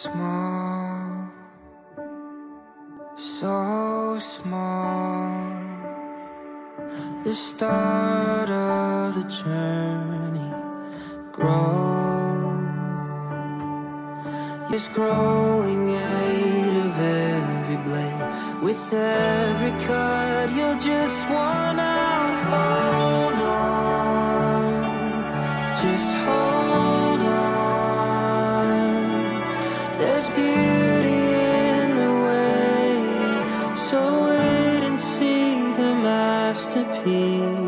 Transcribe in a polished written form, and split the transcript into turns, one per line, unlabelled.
Small, so small, the start of the journey. Grow, is growing out of every blade. With every cut you'll just wanna hold on. Just hold on. There's beauty in the waiting, so wait and see the masterpiece.